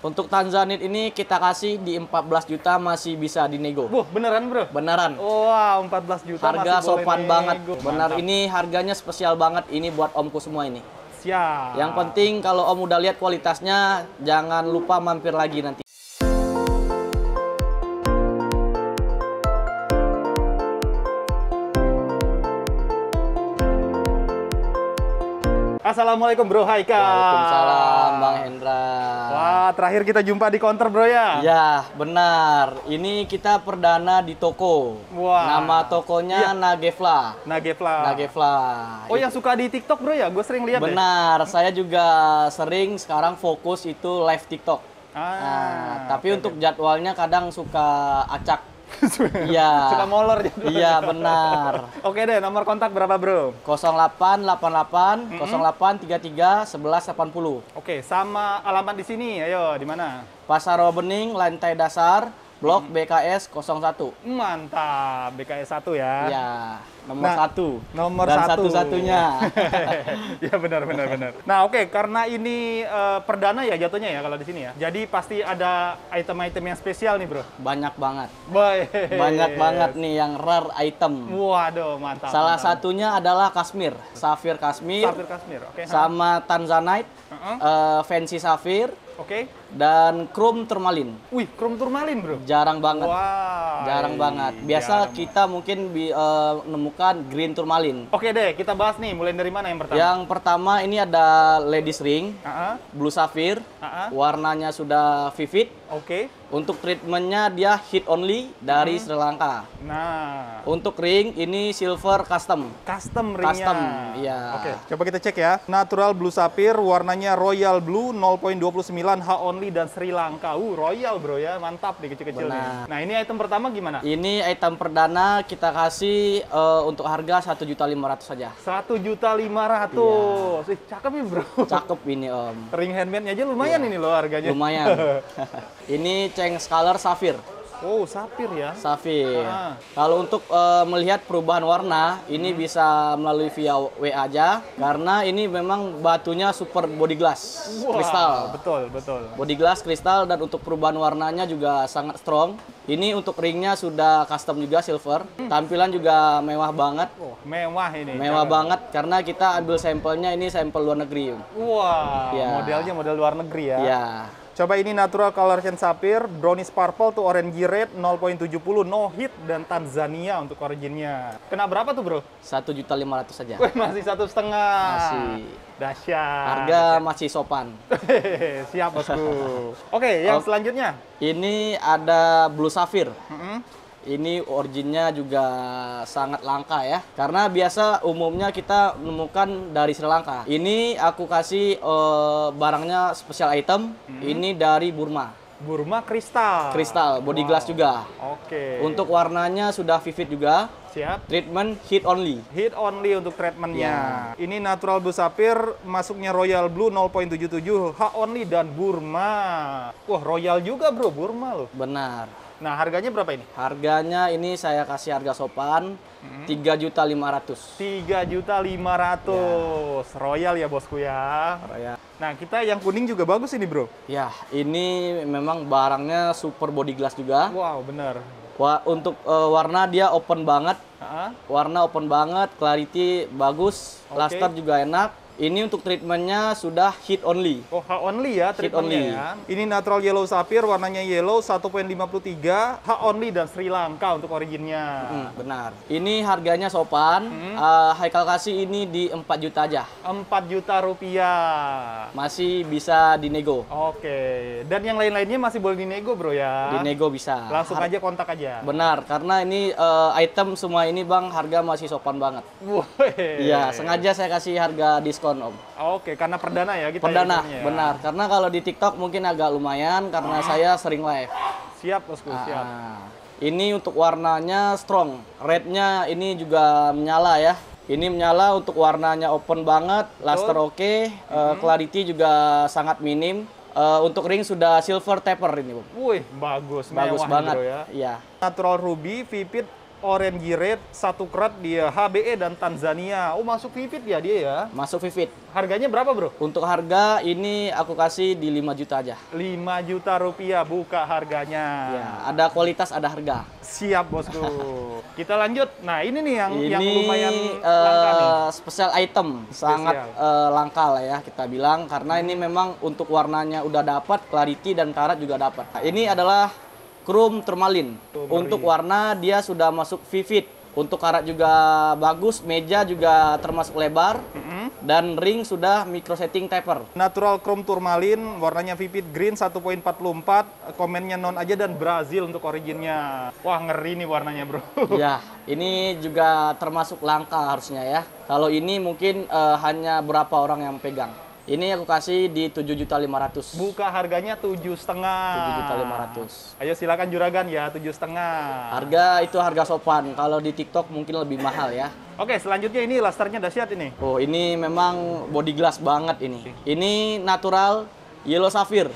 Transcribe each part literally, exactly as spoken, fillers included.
Untuk Tanzanite ini kita kasih di empat belas juta, masih bisa dinego. Wah, beneran bro? Beneran. Wow, empat belas juta Harga masih boleh sopan nego. banget. Benar, Mantap. ini harganya spesial banget. Ini buat omku semua ini. Siap. Yang penting kalau om udah lihat kualitasnya, jangan lupa mampir lagi nanti. Assalamualaikum Bro Haikal. Waalaikumsalam Bang Hendra. Wah, terakhir kita jumpa di counter bro ya? Ya, benar. Ini kita perdana di toko. Wah. Nama tokonya Iya. Nagefla. Nagefla. Nagefla. Oh, yang suka di TikTok bro ya? Gue sering lihat deh. Benar, saya juga sering sekarang fokus itu live TikTok. Ah, Nah, tapi oke, untuk oke. jadwalnya kadang suka acak. Iya. Suka molor gitu. Iya, benar. Oke deh, nomor kontak berapa bro? nol delapan delapan delapan nol delapan tiga tiga sebelas delapan puluh. Oke, sama alamat di sini. Ayo, di mana? Pasar Rawabening, lantai dasar, Blok B K S nol satu. Mantap, B K S satu ya. Iya, nomor Nah, satu. Nomor Dan satu. satu-satunya. Ya benar benar benar. Nah oke, karena ini eh, perdana ya jatuhnya ya kalau di sini ya. Jadi pasti ada item-item yang spesial nih bro. Banyak banget. Baik. Banyak banget nih yang rare item. Waduh mantap. Salah mantap. satunya adalah Kashmir, Safir Kashmir, Safir Kashmir. Oke. ha. sama Tanzanite, Uh-uh. eh, Fancy Safir, Oke. dan Chrome Tourmaline. Wih, chrome tourmaline bro. Jarang banget. Wah. Jarang banget. Biasa jarang. kita mungkin bi- eh, menemukan Green Tourmaline. Oke deh, kita bahas nih. Mulai dari mana yang pertama? Yang pertama ini ada Ladies Ring, Ah, Blue Sapphire, ah, ah. warnanya sudah vivid. Oke. Untuk treatmentnya dia hit only dari Hmm. Sri Lanka. Nah, Untuk ring ini silver custom. custom ringnya. Custom, iya. Oke, coba kita cek ya. Natural Blue Sapphire, warnanya Royal Blue nol koma dua sembilan H only dan Sri Lanka. Uh, Royal bro ya, mantap nih kecil-kecil nih. Benar. Nah, ini item pertama gimana? Ini item perdana kita kasih eh, untuk harga satu juta lima ratus saja. Satu juta lima ratus. Ih, cakep ya bro. Cakep ini om. Ring handmade-nya aja lumayan ini loh harganya. Lumayan. Ini Cheng Scholar Safir. Oh, sapir ya. Safir. Ah. Kalau untuk eh, melihat perubahan warna, ini bisa melalui via W A aja. Karena ini memang batunya super body glass, Wah, kristal. betul, betul. Body glass kristal, dan untuk perubahan warnanya juga sangat strong. Ini untuk ringnya sudah custom juga silver. Tampilan juga mewah banget. Oh, mewah ini. Mewah Cakep. banget karena kita ambil sampelnya ini sampel luar negeri. Wah, Ya. modelnya model luar negeri ya. Ya. Coba ini natural color chain sapphire, brownish purple tuh orange red nol koma tujuh nol, no hit dan Tanzania untuk originnya. Kena berapa tuh bro? satu juta lima ratus saja. Wih, masih satu setengah. Masih. Dahsyat. Harga masih sopan. Siap bosku. Oke, yang Oh. selanjutnya. Ini ada Blue Sapphire. Mm-mm. Ini originnya juga sangat langka ya. Karena biasa umumnya kita menemukan dari Sri Lanka. Ini aku kasih eh, barangnya special item. Ini dari Burma. Burma kristal. Kristal, body glass juga. Oke. Untuk warnanya sudah vivid juga. siap. Treatment heat only. Hit only untuk treatmentnya. Ya. Ini natural blue sapphire, masuknya royal blue nol koma tujuh tujuh, H only dan Burma. Wah, royal juga bro, Burma loh. Benar. Nah, harganya berapa ini? Harganya ini saya kasih harga sopan tiga juta lima ratus. tiga juta lima ratus. Royal ya bosku ya. Ya. Nah, kita yang kuning juga bagus ini bro. Ya, ini memang barangnya super body glass juga. Wow, bener. Wah, untuk eh, warna dia open banget. Ah, Warna open banget, clarity bagus, Oke. luster juga enak. Ini untuk treatmentnya sudah heat only. Oh, H only ya treatmentnya only. ya. Ini natural yellow sapphire, warnanya yellow satu koma lima tiga, H only dan Sri Lanka untuk originnya. Hmm, benar. Ini harganya sopan. Hmm. Eh, Haikal kasih ini di empat juta aja. empat juta rupiah. Masih bisa dinego. Oke. Dan yang lain-lainnya masih boleh dinego bro ya. Dinego bisa. Langsung Har- aja kontak aja. Benar, karena ini eh, item semua ini Bang harga masih sopan banget. Wih. Iya, sengaja saya kasih harga diskon Om. Oke, karena perdana ya kita. Perdana, itemnya ya. benar. Karena kalau di TikTok mungkin agak lumayan karena saya sering live. Siap bosku, siap. Ah, ini untuk warnanya strong, rednya ini juga menyala ya. Ini menyala untuk warnanya open banget, luster oke, eh, clarity juga sangat minim. Eh, untuk ring sudah silver taper ini, Bu. Wih, bagus, Bagus mewah nih, banget. bro ya. Iya. Natural ruby, vivid, Orange Red, satu kerat dia H B E dan Tanzania. Oh, masuk Vivid ya dia ya? Masuk Vivid. Harganya berapa, Bro? Untuk harga ini aku kasih di lima juta aja. lima juta rupiah buka harganya. Ya, ada kualitas, ada harga. Siap, Bosku. Kita lanjut. Nah, ini nih yang Ini yang lumayan eh, langka nih. special item, sangat eh, langka lah ya kita bilang karena ini memang untuk warnanya udah dapat, clarity dan karat juga dapat. Nah, ini adalah chrome tourmaline. Tourmaline. Untuk warna dia sudah masuk vivid. Untuk karat juga bagus, meja juga termasuk lebar, Mm-hmm. dan ring sudah micro setting taper. Natural Chrome Tourmaline, warnanya Vivid Green satu koma empat empat, komennya non aja dan Brazil untuk originnya. Wah, ngeri nih warnanya, Bro. Ya, ini juga termasuk langka harusnya ya. Kalau ini mungkin eh, hanya berapa orang yang pegang. Ini aku kasih di tujuh juta lima ratus. Buka harganya tujuh setengah. tujuh juta lima ratus. Ayo silakan juragan ya, tujuh setengah. Harga itu harga sopan. Kalau di TikTok mungkin lebih mahal ya. Oke, selanjutnya ini lasternya dahsyat ini. Oh, ini memang body glass banget ini. Ini natural yellow sapphire.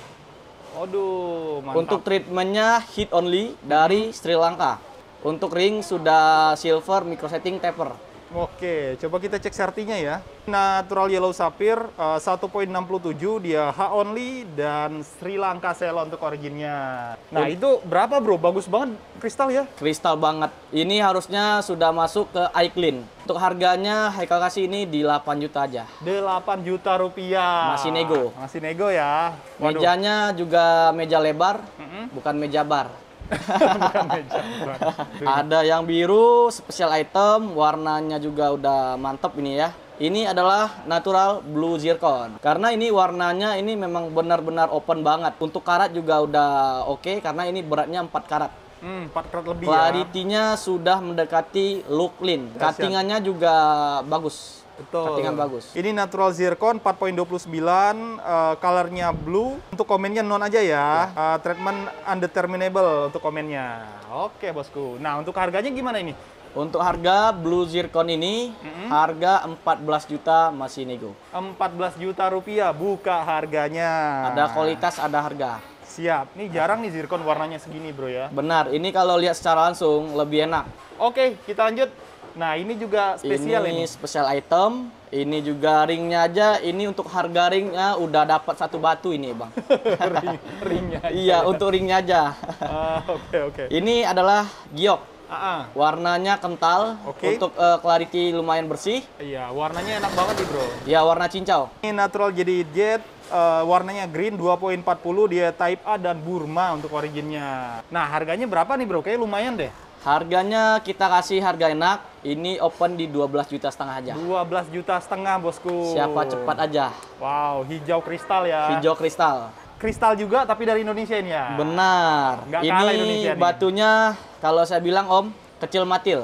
Aduh, mantap. Untuk treatmentnya heat only dari Sri Lanka. Untuk ring sudah silver micro setting taper. Oke, coba kita cek sertinya ya. Natural Yellow Sapphire uh, satu koma enam tujuh, dia H only dan Sri Lanka Ceylon untuk originnya. Nah, itu berapa, Bro? Bagus banget kristal ya. Kristal banget. Ini harusnya sudah masuk ke iClean. Untuk harganya Haikal kasih ini di delapan juta aja. delapan juta rupiah. Masih nego. Masih nego ya. Waduh. Mejanya juga meja lebar, Mm-mm. bukan meja bar. Bukan meja. Bukan. Ada yang biru, special item, warnanya juga udah mantep ini ya. Ini adalah natural blue zircon. Karena ini warnanya ini memang benar-benar open banget. Untuk karat juga udah oke karena ini beratnya empat karat. Hmm, empat karat lebih ya. Clarity-nya sudah mendekati look clean. Dahsyat. Cuttingannya juga bagus. Betul. Cuttingan bagus. Ini natural zircon empat koma dua sembilan, uh, colornya blue. Untuk komennya non aja ya. Uh, treatment undeterminable untuk komennya. Oke, Bosku. Nah, untuk harganya gimana ini? Untuk harga blue zircon ini, Mm-mm. harga empat belas juta masih nego. empat belas juta rupiah buka harganya. Ada kualitas, ada harga. Siap. Nih jarang nih zircon warnanya segini, Bro ya. Benar, ini kalau lihat secara langsung lebih enak. Oke, kita lanjut. Nah, ini juga spesial ini. ini. Special item. Ini juga ringnya aja. Ini untuk harga ringnya udah dapat satu batu ini, Bang. Ring, ringnya. Iya, untuk ringnya aja. Ah, Oke, oke. Ini adalah giok. Ah, ah. Warnanya kental. Oke. Untuk eh, clarity lumayan bersih. Iya, warnanya enak banget nih, Bro. Ya, warna cincau. Ini natural jadi jet, uh, warnanya green dua koma empat nol, dia Type A dan Burma untuk originnya. Nah, harganya berapa nih, Bro? Kayaknya lumayan deh. Harganya kita kasih harga enak. Ini open di dua belas juta setengah aja. dua belas juta setengah, Bosku. Siapa cepat aja. Wow, hijau kristal ya. Hijau kristal. Kristal juga tapi dari Indonesia ini ya. Benar. Nggak kalah Indonesia Ini nih. batunya kalau saya bilang Om kecil matil.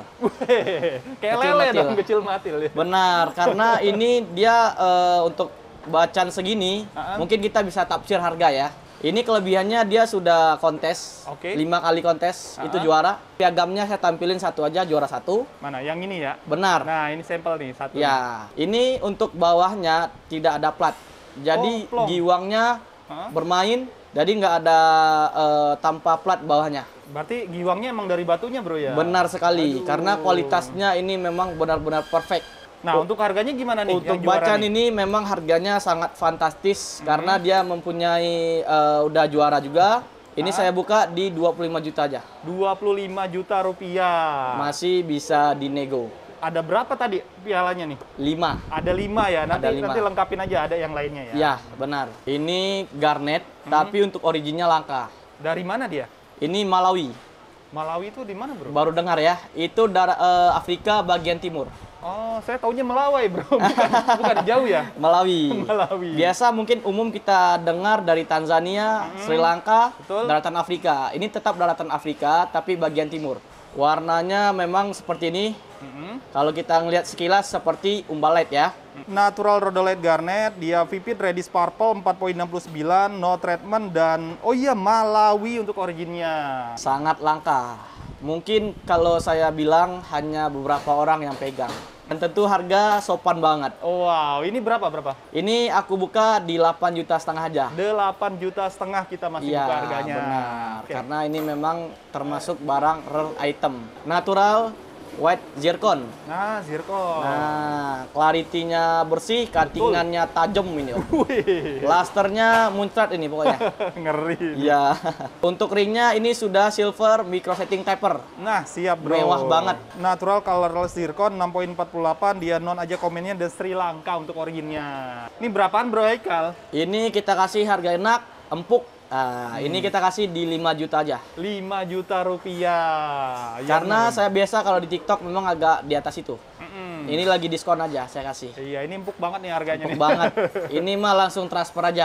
Kayak Kecil lele matil. dong, kecil matil ya. Benar, karena ini dia eh, untuk bacaan segini, Uh-uh. mungkin kita bisa tafsir harga ya. Ini kelebihannya dia sudah kontes, Oke. lima kali kontes, Uh-uh. itu juara. Piagamnya saya tampilin satu aja, juara satu. Mana? Yang ini ya? Benar. Nah, ini sampel nih, satu. Ya, ini untuk bawahnya tidak ada plat. Jadi Oh, plong. giwangnya Hah? bermain, jadi nggak ada eh, tanpa plat bawahnya. Berarti giwangnya emang dari batunya, Bro ya? Benar sekali, Aduh. karena kualitasnya ini memang benar-benar perfect. Nah, untuk harganya gimana nih? Untuk yang juara bacaan nih? ini memang harganya sangat fantastis karena dia mempunyai eh, udah juara juga. Ini Ah. saya buka di dua puluh lima juta aja. dua puluh lima juta rupiah. Masih bisa dinego. Ada berapa tadi pialanya nih? lima. Ada lima ya. Nanti Ada lima. nanti lengkapin aja ada yang lainnya ya. Ya, benar. Ini garnet tapi untuk originnya langka. Dari mana dia? Ini Malawi. Malawi itu di mana, Bro? Baru dengar ya. Itu dari eh, Afrika bagian timur. Oh, saya taunya Melawai, Bro. Bukan, bukan jauh ya? Malawi. Malawi. Biasa mungkin umum kita dengar dari Tanzania, Sri Lanka, Betul. daratan Afrika. Ini tetap daratan Afrika, tapi bagian timur. Warnanya memang seperti ini. Mm-hmm. Kalau kita ngelihat sekilas seperti umbalite ya. Natural rhodolite garnet, dia Vivid reddish purple empat koma enam sembilan, no treatment, dan oh iya Malawi untuk originnya. Sangat langka. Mungkin kalau saya bilang hanya beberapa orang yang pegang. Dan tentu harga sopan banget. Wow, ini berapa berapa? Ini aku buka di delapan juta setengah aja. delapan juta setengah kita masih Iya, buka harganya. benar. Oke. Karena ini memang termasuk barang rare item. Natural white zircon. Nah, zircon. Nah, clarity-nya bersih, cutting-annya tajam ini. Om. Wih, Lusternya muncrat ini pokoknya. ngeri. Iya. Untuk ringnya ini sudah silver micro setting taper. Nah, siap bro. Mewah banget. Natural colorless zircon enam koma empat delapan, dia non aja komennya dan Sri Lanka untuk originnya. Ini berapaan bro Haikal? Ini kita kasih harga enak, empuk. Nah, Hmm. ini kita kasih di lima juta aja. lima juta rupiah. Ya, Karena bener. saya biasa kalau di TikTok memang agak di atas itu. Mm-mm. Ini lagi diskon aja saya kasih. Iya, ini empuk banget nih harganya Empuk nih. banget. Ini mah langsung transfer aja.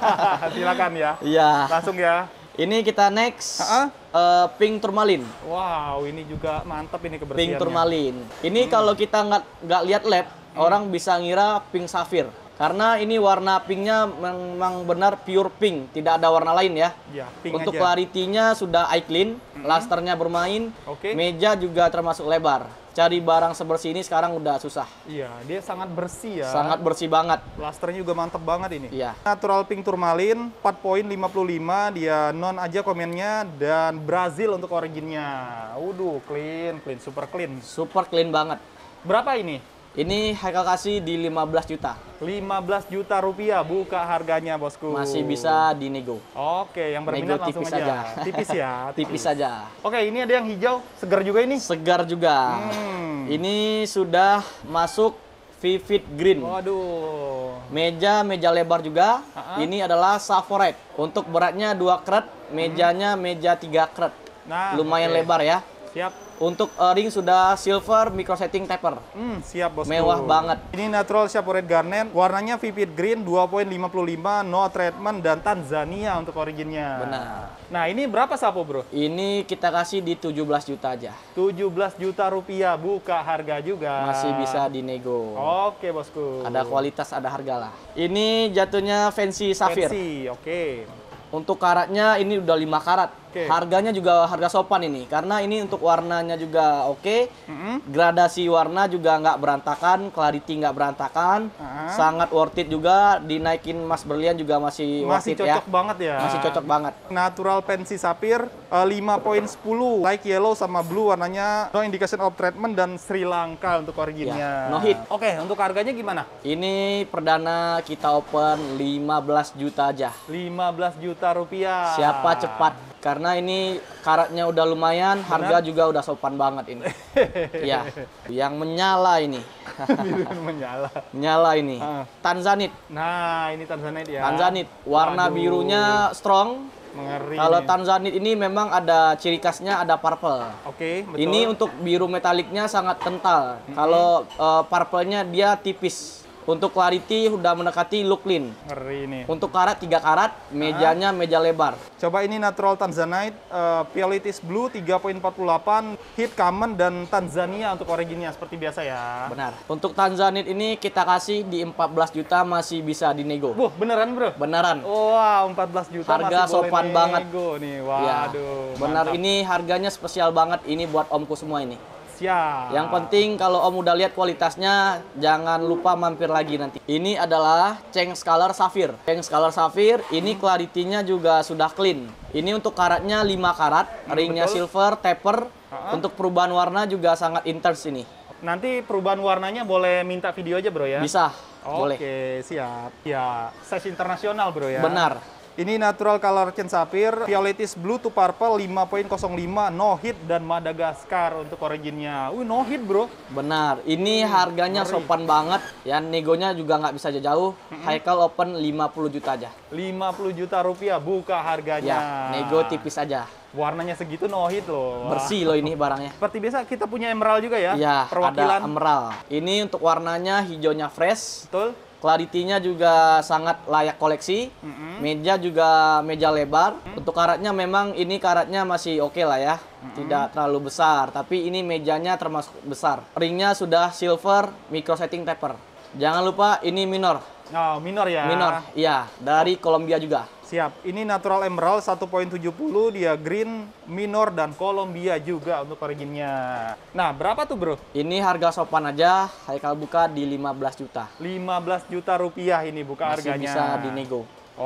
Silakan ya. Iya. Langsung ya. Ini kita next Ha-ha. eh, pink turmalin. Wow, ini juga mantap ini kebersihannya. Pink turmalin. Ini kalau kita nggak nggak lihat led, orang bisa ngira pink safir. Karena ini warna pinknya memang benar pure pink, tidak ada warna lain ya. Ya, pink Untuk aja. clarity-nya sudah eye clean, lusternya bermain, Oke. meja juga termasuk lebar. Cari barang sebersih ini sekarang udah susah. Iya, dia sangat bersih ya. Sangat bersih banget. Plasternya juga mantep banget ini. Iya. Natural pink turmalin empat koma lima lima, dia non aja komennya dan Brazil untuk originnya. Waduh, clean, clean, super clean. Super clean banget. Berapa ini? Ini Haikal kasih di lima belas juta. lima belas juta rupiah buka harganya, bosku. Masih bisa dinego. Oke, yang berminat Nego langsung tipis aja. aja. Tipis ya. Tipis saja. Oke, ini ada yang hijau, segar juga ini. Segar juga. Hmm. Ini sudah masuk vivid green. Waduh. Meja, meja lebar juga. Ha-ha. Ini adalah Savorite. Untuk beratnya dua karat, mejanya meja tiga karat. Nah, Lumayan oke. lebar ya. Siap. Untuk uh, ring sudah silver micro setting taper. Hmm, siap bosku. Mewah banget. Ini natural Savorite Garnet, warnanya vivid green dua koma lima lima, no treatment dan Tanzania untuk originnya. Benar. Nah, ini berapa Sapo, Bro? Ini kita kasih di tujuh belas juta aja. tujuh belas juta rupiah buka harga juga. Masih bisa dinego. Oke, bosku. Ada kualitas, ada harga lah. Ini jatuhnya fancy safir. Fancy, oke. Untuk karatnya ini udah lima karat. Oke. Harganya juga harga sopan ini. Karena ini untuk warnanya juga oke. Mm-mm. Gradasi warna juga nggak berantakan. Clarity nggak berantakan. Ah. Sangat worth it juga. Dinaikin emas berlian juga masih, Masih worth it cocok ya. banget ya. Masih cocok banget. Natural Fancy Sapphire eh, lima koma sepuluh, light yellow sama blue, warnanya no indication of treatment dan Sri Lanka untuk originnya. Ya, no hit. Oke, untuk harganya gimana? Ini perdana kita open lima belas juta aja. lima belas juta rupiah. Siapa cepat? Karena ini karatnya udah lumayan, harga juga udah sopan banget ini. Ya, yang menyala ini. Biru menyala. Menyala ini. Ah. Tanzanite. Nah, ini Tanzanite ya. Tanzanite. Warna Waduh. birunya strong. Mengeri. Kalau nih. Tanzanite ini memang ada ciri khasnya, ada purple. Oke, betul. Ini untuk biru metaliknya sangat kental. Kalau uh, purple-nya dia tipis. Untuk clarity udah mendekati look clean. Ngeri nih. Untuk karat tiga karat, mejanya meja lebar. Coba ini natural Tanzanite, uh, Piolitis Blue tiga koma empat delapan, Heat Common dan Tanzania untuk originnya seperti biasa ya. Benar. Untuk Tanzanite ini kita kasih di empat belas juta, masih bisa dinego. Buh, beneran bro? Beneran. Wow, empat belas juta Harga masih boleh sopan banget. nego nih. Ya, Waduh. benar, mantap. ini harganya spesial banget ini buat omku semua ini. Siap. Yang penting kalau om udah lihat kualitasnya, jangan lupa mampir lagi nanti. Ini adalah Cheng Scholar Sapphire. Cheng Scholar Sapphire ini clarity-nya juga sudah clean. Ini untuk karatnya lima karat, ringnya betul. silver, taper. Ha-ha. Untuk perubahan warna juga sangat intens ini. Nanti perubahan warnanya boleh minta video aja bro ya? Bisa, Oke, boleh. siap. Ya, size internasional bro ya? Benar. Ini natural color Chen Sapphire, Piolitis Blue to Purple lima koma nol lima, no hit dan Madagaskar untuk originnya. Wih, no hit bro. Benar, ini Hmm, harganya ngeri. sopan banget. Ya, negonya juga nggak bisa jauh. Haikal open lima puluh juta aja. lima puluh juta rupiah buka harganya. Ya, nego tipis aja. Warnanya segitu no hit loh. Wah. Bersih loh ini barangnya. Seperti biasa kita punya emerald juga ya? Ya, Perwakilan. ada emerald. Ini untuk warnanya hijaunya fresh. Betul. Clarity-nya juga sangat layak koleksi. Mm-mm. Meja juga meja lebar. Untuk karatnya memang ini karatnya masih oke lah ya. Tidak terlalu besar, tapi ini mejanya termasuk besar. Ringnya sudah silver micro setting taper. Jangan lupa ini minor. Oh, minor ya? Minor, iya, dari Kolombia juga. Siap. Ini natural emerald satu koma tujuh nol, dia green, minor, dan Colombia juga untuk originnya. Nah, berapa tuh bro? Ini harga sopan aja, Haikal buka di lima belas juta. lima belas juta rupiah ini buka Masih harganya. bisa dinego.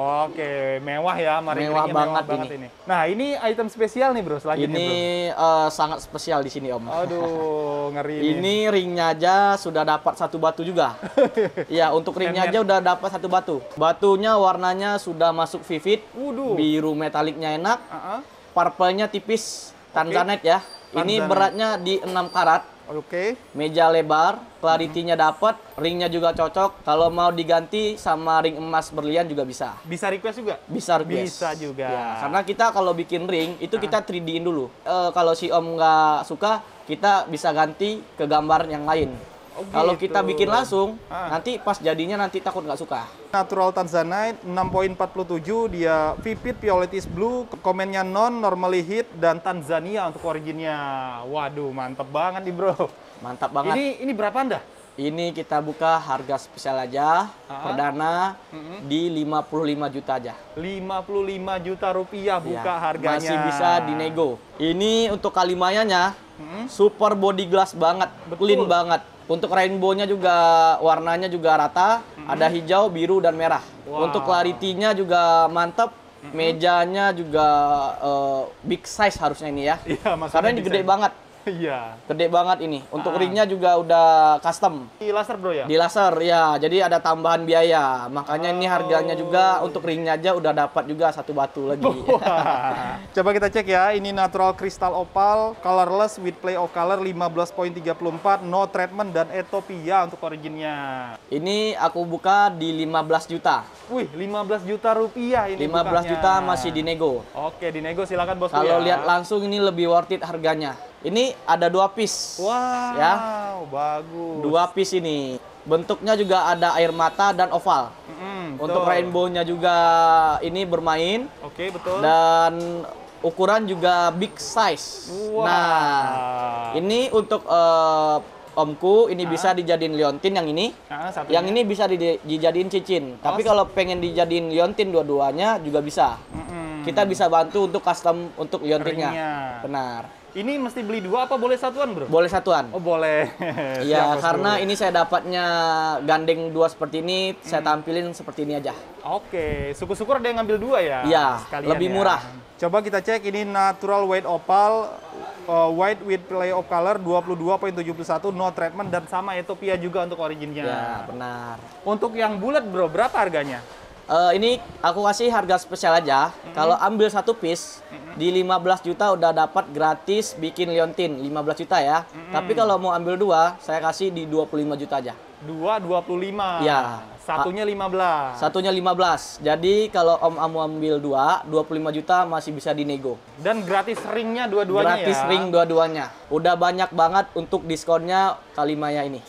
Oke, mewah ya, mari Mewah mewah banget banget ini. ini. Nah, ini item spesial nih bro, selanjutnya Ini bro. eh, sangat spesial di sini Om. Aduh, ngeri ini. Ini ringnya aja sudah dapat satu batu juga. Iya, untuk ringnya aja udah dapat satu batu. Batunya warnanya sudah masuk vivid, Waduh. biru metaliknya enak, Uh-uh. purple-nya tipis, tanzanite ya. Ini Tanzanite. beratnya di enam karat. Oke. Meja lebar, clarity-nya dapat, ringnya juga cocok. Kalau mau diganti sama ring emas berlian juga bisa. Bisa request juga? Bisa request. Bisa juga. Ya, karena kita kalau bikin ring itu kita tiga D-in dulu. Eh, kalau si Om nggak suka, kita bisa ganti ke gambar yang lain. Oh, Kalau gitu. kita bikin langsung, Ah. nanti pas jadinya nanti takut nggak suka. Natural Tanzanite enam koma empat tujuh, dia vivid violet is blue, komennya non, normally hit, dan Tanzania untuk originnya. Waduh, mantep banget nih bro. Mantap banget. Ini ini berapa anda? Ini kita buka harga spesial aja, Ah. perdana Mm-mm. di lima puluh lima juta aja. lima puluh lima juta rupiah buka Ya, harganya. masih bisa dinego. Ini untuk Kalimayanya Mm-mm. super body glass banget, Betul. clean banget. Untuk rainbow-nya juga warnanya juga rata, ada hijau, biru, dan merah. Wow. Untuk clarity-nya juga mantap, mejanya juga eh, big size harusnya ini ya. Iya, maksudnya Karena ini bisa- gede banget, Iya. gede banget ini. Ah. Untuk ringnya juga udah custom. Di laser bro ya? Di laser ya, jadi ada tambahan biaya. Makanya ini harganya juga untuk ringnya aja udah dapat juga satu batu lagi. Wah. Coba kita cek ya, ini natural crystal opal, colorless with play of color lima belas koma tiga empat, no treatment, dan Ethiopia untuk originnya. Ini aku buka di lima belas juta. Wih, lima belas juta rupiah ini lima belas bukanya. juta masih dinego. Oke, dinego silakan bosku Kalau ya. lihat langsung ini lebih worth it harganya. Ini ada dua piece. Wow, Ya. bagus. Dua piece ini. Bentuknya juga ada air mata dan oval. Mm-mm, Untuk betul. rainbow-nya juga ini bermain. Oke, betul. Dan ukuran juga big size. Wah. Nah, ini untuk eh, omku ini bisa dijadiin liontin yang ini. Ah, satunya. Yang ini bisa di- dijadiin cincin. Tapi Oh, kalau pengen dijadiin liontin dua-duanya juga bisa. Mm-mm. Kita bisa bantu untuk custom untuk liontinnya. Ringnya. Benar. Ini mesti beli dua apa boleh satuan, bro? Boleh satuan. Oh, boleh. Iya, Siap, bosku. karena ini saya dapatnya gandeng dua seperti ini, saya Hmm. tampilin seperti ini aja. Oke, syukur-syukur ada yang ngambil dua ya? Iya, sekalian lebih ya. murah. Coba kita cek, ini natural white opal, uh, white with play of color dua puluh dua koma tujuh satu, no treatment, dan sama Ethiopia juga untuk originnya. Ya, benar. Untuk yang bulat bro, berapa harganya? Eh, ini aku kasih harga spesial aja. Kalau ambil satu piece di lima belas juta udah dapat gratis bikin liontin lima belas juta ya. Tapi kalau mau ambil dua, saya kasih di dua puluh lima juta aja. Dua, dua puluh lima. Iya. Satunya lima belas. Satunya lima belas. Jadi kalau Om Amu ambil dua, dua puluh lima juta masih bisa dinego. Dan gratis ringnya dua-duanya Gratis ya? ring dua-duanya. Udah banyak banget untuk diskonnya Kalimaya ini.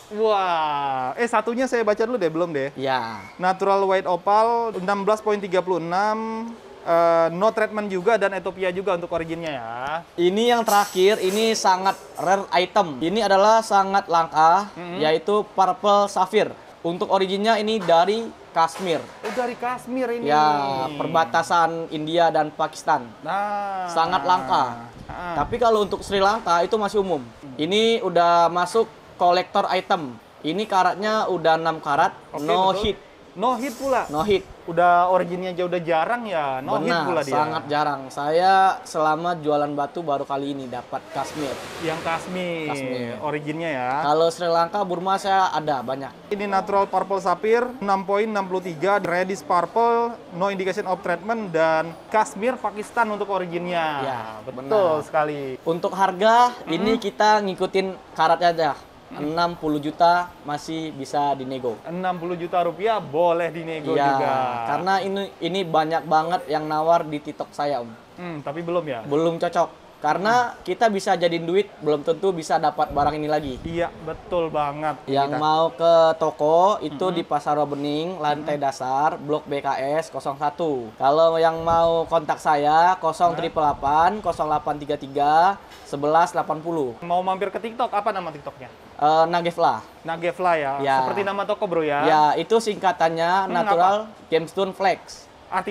Wah, eh satunya saya baca dulu deh, belum deh. Ya. Natural white opal enam belas koma tiga enam, eh, no treatment juga, dan Ethiopia juga untuk originnya ya. Ini yang terakhir, ini sangat rare item. Ini adalah sangat langka, yaitu purple sapphire. Untuk originnya ini dari Kashmir. Oh, dari Kashmir ini. Ya, perbatasan India dan Pakistan. Nah, Sangat langka. Ah. Tapi kalau untuk Sri Lanka itu masih umum. Ini udah masuk kolektor item. Ini karatnya udah enam karat, Oke, no betul. hit. No hit pula. No hit. Udah originnya aja udah jarang ya. No hit Benar, pula dia. sangat jarang. Saya selama jualan batu baru kali ini dapat Kashmir. Yang Kashmir, Kashmir. originnya ya. Kalau Sri Lanka, Burma saya ada banyak. Ini natural purple sapphire enam koma enam tiga, reddish purple, no indication of treatment, dan Kashmir Pakistan untuk originnya. Ya, betul benar. sekali. Untuk harga ini kita ngikutin karatnya aja. enam puluh juta masih bisa dinego. enam puluh juta rupiah boleh dinego Iya, juga. karena ini ini banyak banget yang nawar di TikTok saya, Om. Hmm, tapi belum ya? Belum cocok. Karena kita bisa jadiin duit, belum tentu bisa dapat barang ini lagi. Iya, betul banget. Yang Kita- mau ke toko itu di Pasar Bening, lantai dasar, Blok B K S nol satu. Kalau yang mau kontak saya nol delapan delapan nol delapan tiga tiga sebelas delapan puluh. Mau mampir ke TikTok, apa nama TikToknya? Eh, Nagefla. Nagefla ya? Ya. Seperti nama toko bro ya? Ya, itu singkatannya Hmm, Natural Gemstone Flex. Artinya?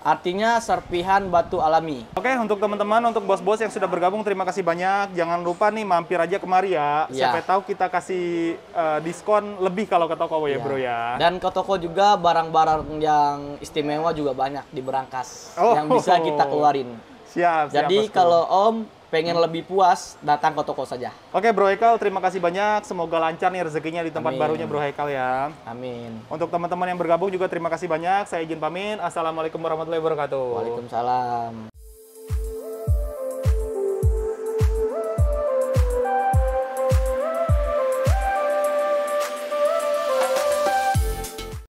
Artinya serpihan batu alami. Oke, untuk teman-teman, untuk bos-bos yang sudah bergabung, terima kasih banyak. Jangan lupa nih mampir aja kemari ya. Ya. Siapa tahu kita kasih uh, diskon lebih kalau ke toko ya, Ya. bro ya. Dan ke toko juga barang-barang yang istimewa juga banyak di berangkas Oh. yang bisa kita keluarin. Siap, siap, Jadi bosku. kalau Om pengen lebih puas, datang ke toko saja. Oke, Bro Haikal, terima kasih banyak. Semoga lancar nih rezekinya di tempat Amin. barunya Bro Haikal ya. Amin. Untuk teman-teman yang bergabung juga terima kasih banyak. Saya izin pamit. Assalamualaikum warahmatullahi wabarakatuh. Waalaikumsalam.